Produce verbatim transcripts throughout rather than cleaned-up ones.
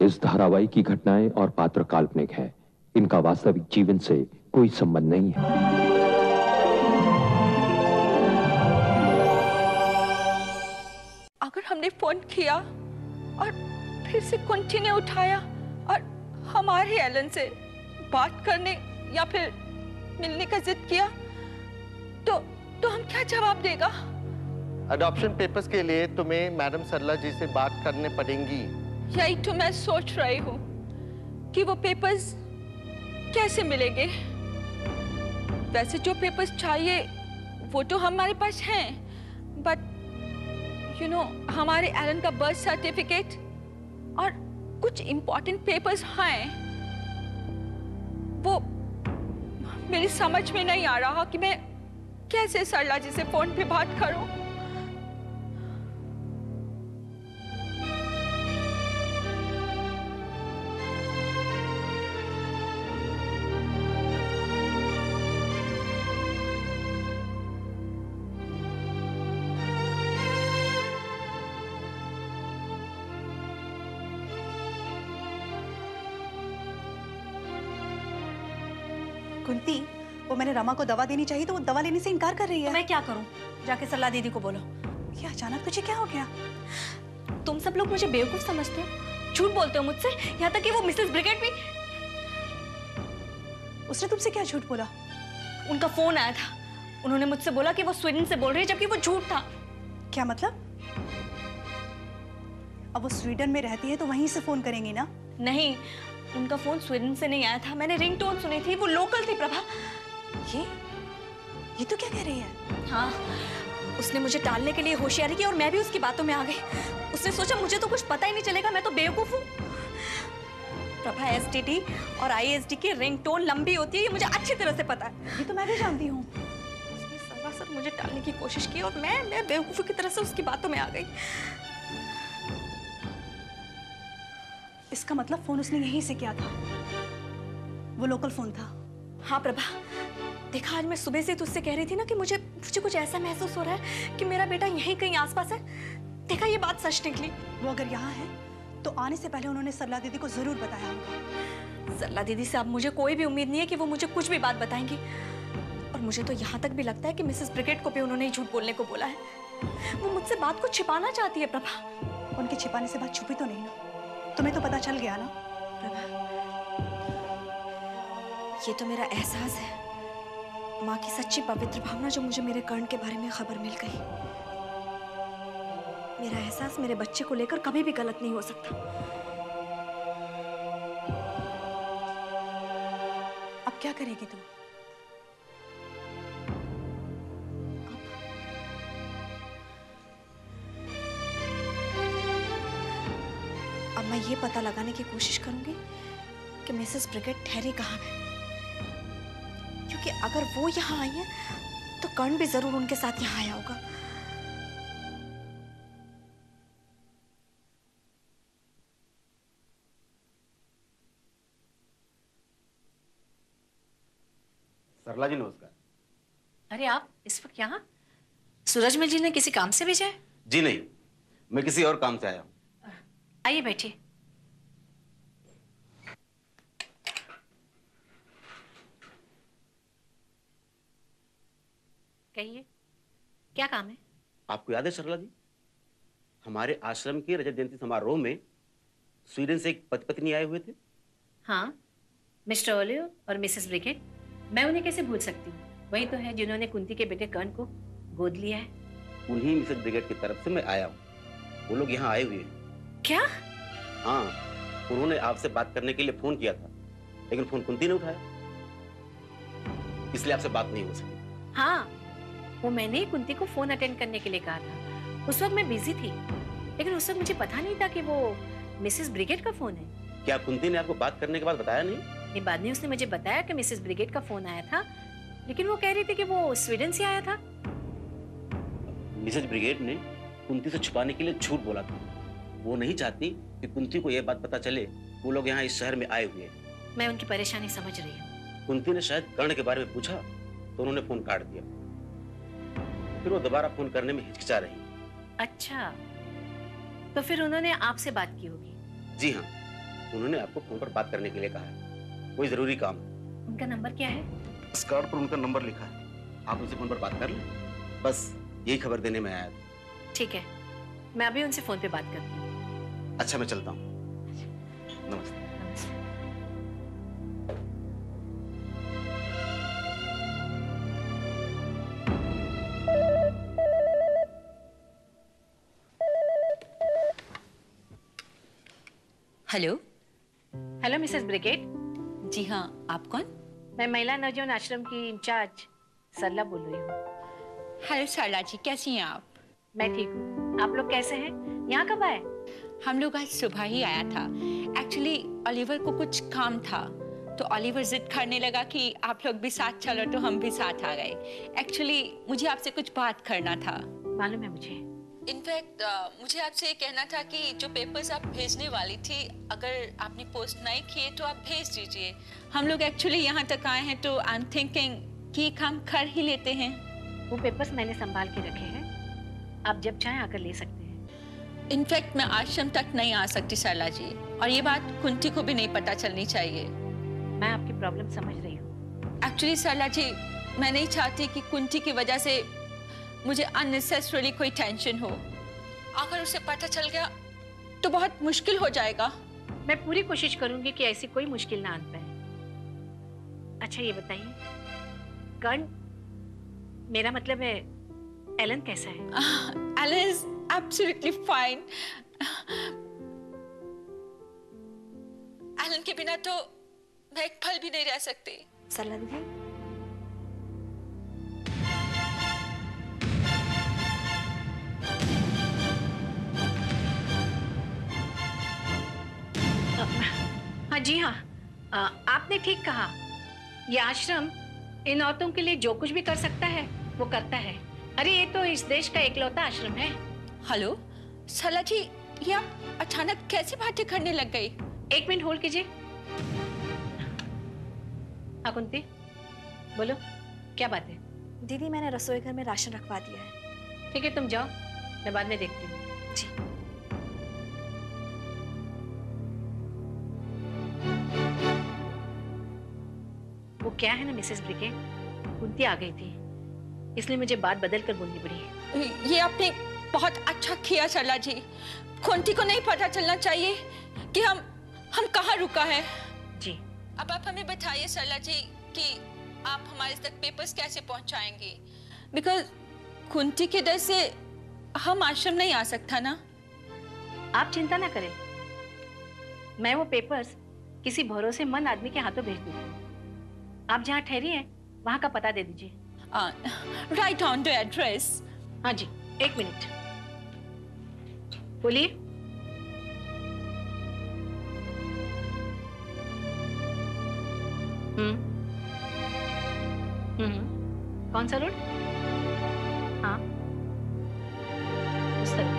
इस धारावाहिक की घटनाएं और पात्र काल्पनिक है। इनका वास्तविक जीवन से कोई संबंध नहीं है। अगर हमने फोन किया और फिर से कुंती ने उठाया और हमारे एलन से बात करने या फिर मिलने का जिद किया, तो तो हम क्या जवाब देगा? अडॉप्शन पेपर्स के लिए तुम्हें मैडम सरला जी से बात करने पड़ेंगी। यही तो मैं सोच रही हूँ कि वो पेपर्स कैसे मिलेंगे। वैसे जो पेपर्स चाहिए वो तो हमारे पास हैं, बट यू नो हमारे एलन का बर्थ सर्टिफिकेट और कुछ इम्पोर्टेंट पेपर्स हैं। वो मेरी समझ में नहीं आ रहा कि मैं कैसे सरला जी से फोन पे बात करूं। कुंती, वो मैंने रमा को दवा देनी चाहिए तो वो दवा लेने से इनकार कर रही है। तो मैं क्या करूं? जाके सरला दीदी को बोलो। क्या अचानक तुझे क्या हो गया? तुम सब लोग मुझे बेवकूफ समझते हो, झूठ बोलते हो मुझसे, यहाँ तक कि वो मिसेस ब्रिगेड भी। उसने तुमसे क्या झूठ बोला? उनका फोन आया था, उन्होंने मुझसे बोला कि वो स्वीडन से बोल रही है, जबकि वो झूठ था। क्या मतलब? अब वो स्वीडन में रहती है तो वहीं से फोन करेंगी ना? नहीं, उनका फोन स्वीडन से नहीं आया था, मैंने रिंगटोन सुनी थी, वो लोकल थी। प्रभा, ये ये तो क्या कह रही है? हाँ, उसने मुझे टालने के लिए होशियारी की और मैं भी उसकी बातों में आ गई। उसने सोचा मुझे तो कुछ पता ही नहीं चलेगा, मैं तो बेवकूफ हूँ। प्रभा, एसटीडी और आईएसडी की रिंगटोन लंबी होती है, ये मुझे अच्छी तरह से पता है। ये तो मैं भी जानती हूँ। उसने सरासर मुझे टालने की कोशिश की और मैं मैं बेवकूफी की तरह से उसकी बातों में आ गई। इसका मतलब फोन उसने यहीं से किया था, वो लोकल फोन था। हाँ प्रभा, देखा आज मैं सुबह से तुझसे कह रही थी ना कि मुझे मुझे कुछ ऐसा महसूस हो रहा है कि मेरा बेटा यहीं कहीं आसपास है। देखा, ये बात सच निकली। वो अगर यहाँ है तो आने से पहले उन्होंने सरला दीदी को जरूर बताया होगा। सरला दीदी से अब मुझे कोई भी उम्मीद नहीं है कि वो मुझे कुछ भी बात बताएंगी। और मुझे तो यहाँ तक भी लगता है कि मिसेस ब्रिगेड को भी उन्होंने ही झूठ बोलने को बोला है। वो मुझसे बात को छिपाना चाहती है। प्रभा, उनके छिपाने से बात छुपी तो नहीं ना? तुम्हें तो पता चल गया ना? प्रभा, ये तो मेरा एहसास है, माँ की सच्ची पवित्र भावना जो मुझे मेरे कर्ण के बारे में खबर मिल गई। मेरा एहसास मेरे बच्चे को लेकर कभी भी गलत नहीं हो सकता। अब क्या करेगी तू? अब मैं ये पता लगाने की कोशिश करूंगी कि मिसेस ब्रिगेड ठहरी कहाँ है, क्योंकि अगर वो यहाँ आई है तो कर्ण भी जरूर उनके साथ यहाँ आया होगा। सरला जी नमस्कार। अरे आप इस वक्त यहाँ? सूरजमल जी ने किसी काम से भेजा है? जी नहीं, मैं किसी और काम से आया हूँ। आइए बैठिए। कहिए, क्या काम है? आपको याद है सरला जी, हमारे आश्रम के रजत जयंती समारोह में स्वीडन से एक पति पत्नी आए हुए थे? हाँ, मिस्टर ओलियो और मिसेस ब्रिगेड। मैं उन्हें कैसे भूल सकती हूँ? वही तो है जिन्होंने कुंती के बेटे कर्ण को गोद लिया है। उन्हीं मिसेस ब्रिगेड की तरफ से मैं आया हूँ। वो लोग यहाँ आए हुए हैं। क्या? हाँ, उन्होंने आपसे बात करने के लिए फोन किया था, लेकिन फोन कुंती ने उठाया, इसलिए आपसे बात नहीं हो सकी। हाँ, वो मैंने कुंती को फोन अटेंड करने के लिए कहा था। उस वक्त मैं बिजी थी, लेकिन उस वक्त मुझे पता नहीं था कि वो मिसेस ब्रिगेड का फोन है। क्या कुंती ने आपको बात करने के बाद बताया नहीं? नहीं, बाद में उसने मुझे बताया कि मिसेस ब्रिगेड का फोन आया था, लेकिन वो कह रही थी कि वो स्वीडन से आया था। मिसेस ब्रिगेड ने कुंती से छुपाने के लिए झूठ बोला था। वो नहीं चाहती कि कुंती को यह बात पता चले वो लोग यहाँ इस शहर में आए हुए हैं। मैं उनकी परेशानी समझ रही हूँ। कुंती ने शायद कर्ण के बारे में पूछा तो उन्होंने फोन काट दिया, फिर वो दोबारा फोन करने में हिचकिचा रही। अच्छा, तो फिर उन्होंने आपसे बात की होगी? जी हाँ, उन्होंने आपको फोन पर बात करने के लिए कहा है, कोई जरूरी काम। उनका नंबर क्या है? इस कार्ड पर उनका नंबर लिखा है, आप उनसे फोन पर बात कर लें। बस यही खबर देने में आया था। ठीक है, मैं अभी उनसे फोन पे बात करती हूँ। अच्छा, मैं चलता हूँ। नमस्ते। हेलो। Hello mrs Brigade. जी हाँ, आप कौन? मैं महिला नवजीवन आश्रम की इंचार्ज सरला बोल रही हूँ। हेलो सरला जी, कैसी हैं आप? मैं ठीक हूँ, आप लोग कैसे हैं? यहाँ कब आए? हम लोग आज सुबह ही आया था। एक्चुअली ओलिवर को कुछ काम था, तो ओलिवर जिद करने लगा कि आप लोग भी साथ चलो, तो हम भी साथ आ गए। एक्चुअली मुझे आपसे कुछ बात करना था। मालूम है मुझे। इनफैक्ट uh, मुझे आपसे ये कहना था कि जो पेपर्स आप भेजने वाली थी, अगर आपने पोस्ट नहीं किए तो आप भेज दीजिए। हम लोग एक्चुअली यहाँ तक आए हैं, तो आई एम थिंकिंग कि काम कर ही लेते हैं। वो पेपर्स मैंने संभाल के रखे हैं, आप जब चाहें आकर ले सकते हैं। इनफैक्ट मैं आश्रम तक नहीं आ सकती सरला जी, और ये बात कुंती को भी नहीं पता चलनी चाहिए। मैं आपकी प्रॉब्लम समझ रही हूँ। एक्चुअली सरला जी, मैं नहीं चाहती कि कुंती की वजह से मुझे अननेसेसरली कोई टेंशन हो। अगर उसे पता चल गया तो बहुत मुश्किल हो जाएगा। मैं पूरी कोशिश करूंगी कि ऐसी कोई मुश्किल ना आन पाए। अच्छा ये बताइए, कर्ण, मेरा मतलब है एलन कैसा है? Alan is absolutely fine. Alan के बिना तो मैं एक पल भी नहीं रह सकती। सरला दीदी, हाँ जी हाँ, आ, आपने ठीक कहा। ये आश्रम इन औरतों के लिए जो कुछ भी कर सकता है वो करता है। अरे ये तो इस देश का एकलौता आश्रम है। हेलो सरला जी, ये आप अचानक कैसी बातें करने लग गई? एक मिनट होल्ड कीजिए। हाँ कुंती, बोलो क्या बात है? दीदी मैंने रसोई घर में राशन रखवा दिया है। ठीक है, तुम जाओ, मैं बाद में देखती हूँ। जी। वो क्या है ना मिसेस ब्रिगेड, कुंती आ गई थी, इसलिए मुझे बात बदल कर बोलनी पड़ी। ये आपने बहुत अच्छा किया सरला जी। कुंती को नहीं पता चलना चाहिए कि हम हम कहाँ रुका है। जी। अब आप हमें बताइए सरला जी कि आप हमारे तक पेपर्स कैसे पहुंचाएंगे, बिकॉज कुंती के डर से हम आश्रम नहीं आ सकता ना। आप चिंता ना करें, मैं वो पेपर्स किसी भरोसेमंद आदमी के हाथों भेज दूंगी। आप जहाँ ठहरी हैं वहाँ का पता दे दीजिए। Right on the address. हाँ जी, एक मिनट बोलिए। हम्म हम्म कौन सा रोड? हाँ, उस तरफ।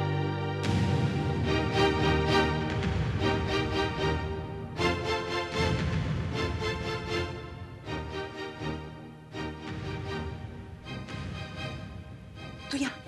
तो यहाँ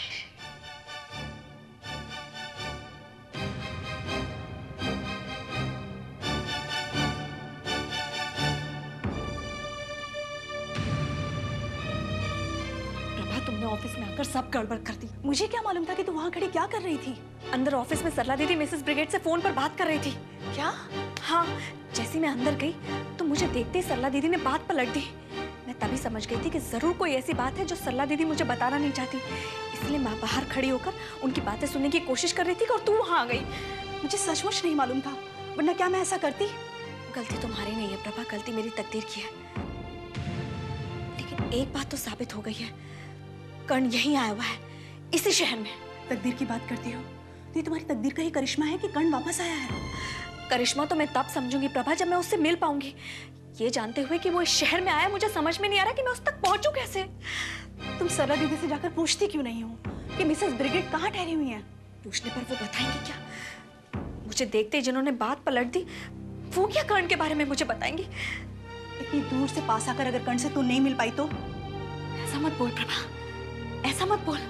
प्रभा, तुमने ऑफिस में आकर सब गड़बड़ कर दी। मुझे क्या मालूम था कि तू वहाँ खड़ी क्या कर रही थी? अंदर ऑफिस में सरला दीदी मिसेस ब्रिगेड से फोन पर बात कर रही थी। क्या? हाँ, जैसे मैं अंदर गई तो मुझे देखते ही सरला दीदी ने बात पलट दी। मैं तभी समझ गई थी कि जरूर कोई ऐसी बात है जो सरला दीदी मुझे बताना नहीं चाहती, इसलिए मैं बाहर खड़ी होकर उनकी बातें सुनने की कोशिश कर रही थी और तू वहां आ गई। मुझे सचमुच नहीं मालूम था, वरना क्या मैं ऐसा करती? गलती तुम्हारी नहीं है प्रभा, गलती मेरी तकदीर की है। लेकिन एक बात तो साबित हो गई है, कर्ण यहीं आया हुआ है, इसी शहर में। तकदीर की बात करती हो तो ये तुम्हारी तकदीर का ही करिश्मा है कि कर्ण वापस आया है। करिश्मा तो मैं तब समझूंगी प्रभा जब मैं उससे मिल पाऊंगी। ये जानते हुए कि वो इस शहर में आया, मुझे समझ में नहीं आ रहा कि मैं उस तक पहुंचूं कैसे। तुम सरला दीदी से जाकर पूछती क्यों नहीं हो कि मिसेस ब्रिगेड कहाँ ठहरी हुई हैं? पूछने पर वो बताएंगे क्या? मुझे देखते ही जिन्होंने बात पलट दी, वो क्या कर्ण के बारे में मुझे बताएंगे? इतनी दूर से पास आकर अगर कर्ण से तू नहीं मिल पाई तो? ऐसा मत बोल प्रभा, ऐसा मत बोल।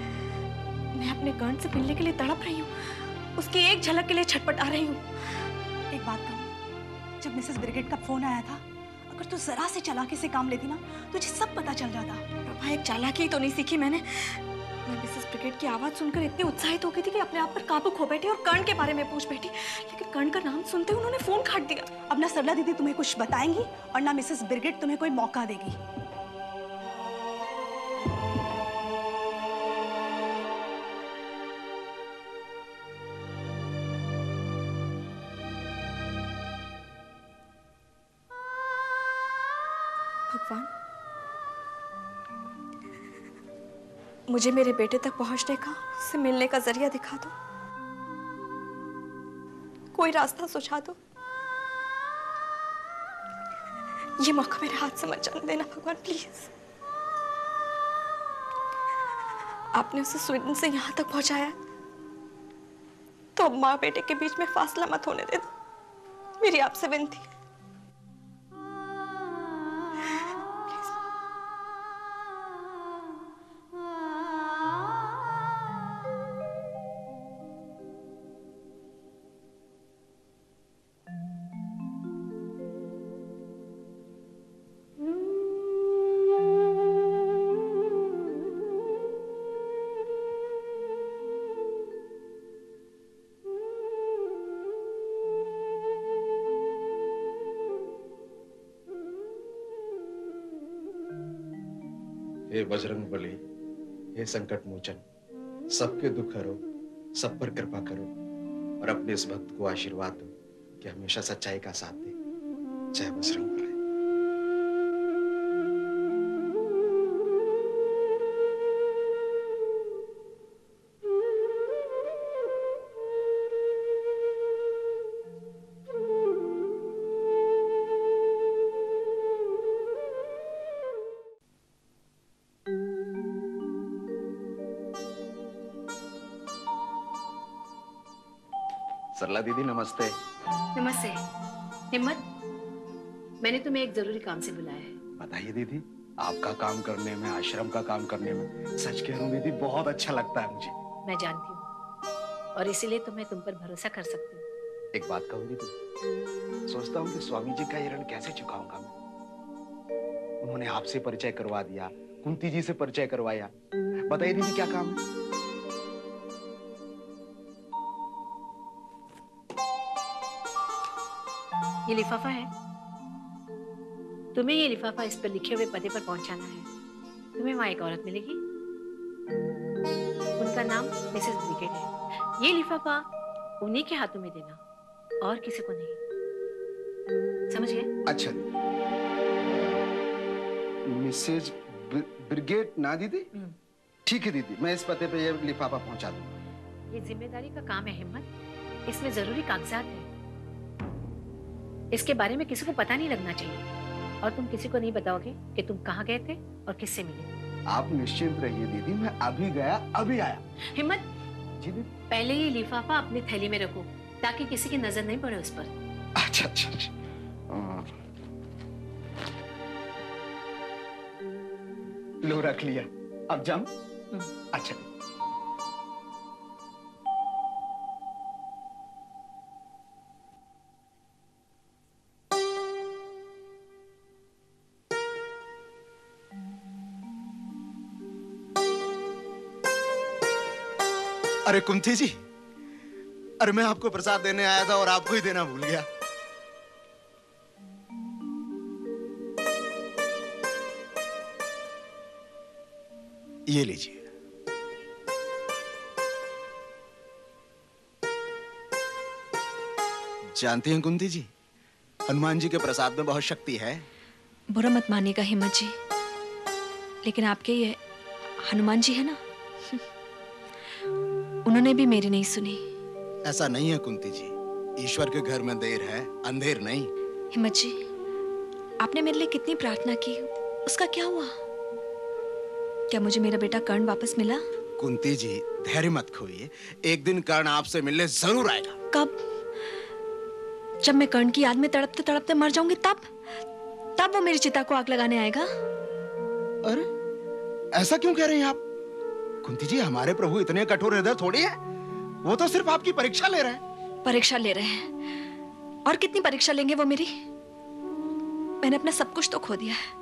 मैं अपने कर्ण से मिलने के लिए तड़प रही हूँ, उसकी एक झलक के लिए छटपटा रही हूँ। एक बात कहूँ, जब मिसेस ब्रिगेड का फोन आया था, अगर तू जरा से चालाकी से काम लेती ना, तुझे सब पता चल जाता। प्रभा, एक चालाकी तो नहीं सीखी मैंने। मैं मिसेस ब्रिगेड की आवाज सुनकर इतनी उत्साहित हो गई थी कि अपने आप पर काबू खो बैठी और कर्ण के बारे में पूछ बैठी, लेकिन कर्ण का नाम सुनते उन्होंने फोन काट दिया। अब ना सरला दीदी तुम्हें कुछ बताएंगी और ना मिसेस ब्रिगेड तुम्हें कोई मौका देगी। भगवान, मुझे मेरे बेटे तक पहुंचने का, उससे मिलने का जरिया दिखा दो, कोई रास्ता सुझा दो। ये मौका मेरे हाथ से मत जाने देना भगवान, प्लीज। आपने उसे स्वीडन से यहां तक पहुंचाया, तो अब माँ बेटे के बीच में फासला मत होने दे दो, मेरी आपसे विनती है। हे बजरंग बली, हे संकट मोचन, सबके दुख हरो, सब पर कृपा करो और अपने इस भक्त को आशीर्वाद दो कि हमेशा सच्चाई का साथ दे। जय बजरंग बली। सरला दीदी नमस्ते। नमस्ते। हिम्मत, मैंने तुम्हें एक जरूरी काम से बुलाया है। बताइए दीदी। आपका काम करने में, आश्रम का काम करने में, सच कह रहा हूँ दीदी, बहुत अच्छा लगता है मुझे। मैं जानती हूँ और इसीलिए तो मैं तुम पर भरोसा कर सकती हूँ। एक बात कहूँ दीदी, सोचता हूँ कि स्वामी जी का ये ऋण कैसे चुकाऊंगा मैं। उन्होंने आपसे परिचय करवा दिया, कुंती जी से परिचय करवाया। बताइए दीदी क्या काम है? ये लिफाफा है, तुम्हें ये लिफाफा इस पर लिखे हुए पते पर पहुंचाना है। तुम्हें वहां एक औरत मिलेगी, उनका नाम मिसेस ब्रिगेड है। ये लिफाफा उन्हीं के हाथों में देना और किसी को नहीं, समझ गए? अच्छा मिसेज ब्रिगेड ना दीदी? ठीक है दीदी, मैं इस पते पे ये लिफाफा पहुंचा दूंगा। ये जिम्मेदारी का काम है हिम्मत, इसमें जरूरी कागजात हैं। इसके बारे में किसी को पता नहीं लगना चाहिए और तुम किसी को नहीं बताओगे कि तुम कहाँ गए थे और किससे मिले। आप निश्चिंत रहिए दीदी, मैं अभी गया अभी आया। हिम्मत जी दीदी। पहले ये लिफाफा अपनी थैली में रखो ताकि किसी की नजर नहीं पड़े उस पर। अच्छा अच्छा, अच्छा। लो रख लिया, अब जाऊं? अच्छा। अरे कुंती जी, अरे मैं आपको प्रसाद देने आया था और आपको ही देना भूल गया। ये लीजिए। जानती हैं कुंती जी, हनुमान जी के प्रसाद में बहुत शक्ति है। बुरा मत मानिएगा हिम्मत जी, लेकिन आपके ये हनुमान जी है ना, उन्होंने भी मेरी नहीं सुनी। ऐसा नहीं है कुंती जी, ईश्वर के घर में देर है, अंधेर नहीं। हिम्मत जी, आपने मेरे लिए कितनी प्रार्थना की, उसका क्या हुआ? क्या मुझे मेरा बेटा कर्ण वापस मिला? कुंती जी धैर्य मत खोइए, एक दिन कर्ण आपसे मिलने जरूर आएगा। कब? जब मैं कर्ण की याद में तड़पते तड़पते मर जाऊंगी तब तब वो मेरी चिता को आग लगाने आएगा। अरे ऐसा क्यों कह रही हैं आप? कुंती जी, हमारे प्रभु इतने कठोर हृदय थोड़ी है, वो तो सिर्फ आपकी परीक्षा ले रहे हैं। परीक्षा ले रहे हैं, और कितनी परीक्षा लेंगे वो मेरी? मैंने अपना सब कुछ तो खो दिया है।